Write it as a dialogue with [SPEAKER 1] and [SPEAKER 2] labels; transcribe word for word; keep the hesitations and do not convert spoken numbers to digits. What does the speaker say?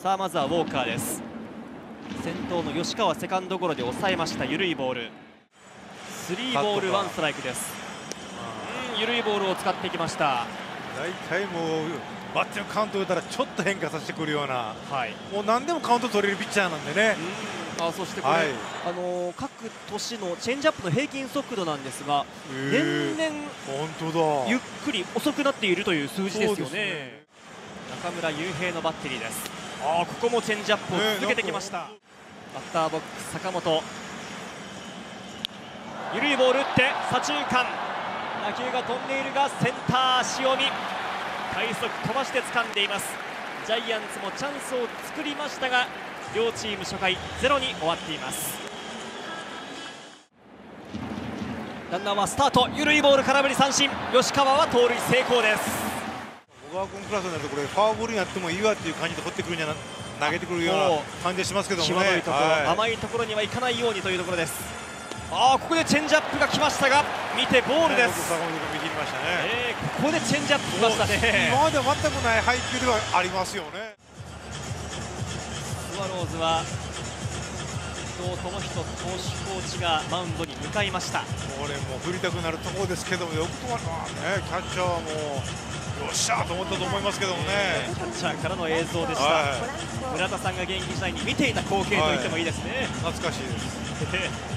[SPEAKER 1] さあまずはウォーカーです。先頭の吉川セカンドゴロで抑えました。緩いボール、スリーボールワンストライクです。うん、緩いボールを使ってきました。
[SPEAKER 2] 大体もうバッティングカウント打ったらちょっと変化させてくるような、
[SPEAKER 1] はい、も
[SPEAKER 2] う何でもカウント取れるピッチャーなんでね。
[SPEAKER 1] あそしてこれ、はい、あのー、各年のチェンジアップの平均速度なんですが、年々本当だゆっくり遅くなっているという数字ですよね。中村悠平のバッテリーです。あー、ここもチェンジアップを続けてきました。バッターボックス坂本、緩いボール打って左中間、打球が飛んでいるがセンター塩見快速飛ばして掴んでいます。ジャイアンツもチャンスを作りましたが両チーム初回ゼロに終わっています。ランナーはスタート、緩いボール空振り三振、吉川は盗塁成功です。
[SPEAKER 2] 小川君クラスになるとこれフォアボールになってもいいわっていう感じで放ってくるんじゃな投げてくるような感じがしますけどもね。際どいところ、はい、甘
[SPEAKER 1] いところにはいかないようにというところです。ああ、ここでチェンジアップが来ましたが見てボールです。
[SPEAKER 2] 坂本君見切りましたね。
[SPEAKER 1] えー、ここでチェンジアップ来ましたね。
[SPEAKER 2] 今までは全くない配球ではありますよね。
[SPEAKER 1] スワローズは伊藤智仁投手コーチがマウンドに向かいました。
[SPEAKER 2] これも振りたくなるところですけども、よく止まったね。キャッチャーはもうよっしゃーと思ったと思いますけどもね。
[SPEAKER 1] キャッチャーからの映像でした。はい、村田さんが現役時代に見ていた光景と言ってもいいですね。
[SPEAKER 2] はい、懐かしいです。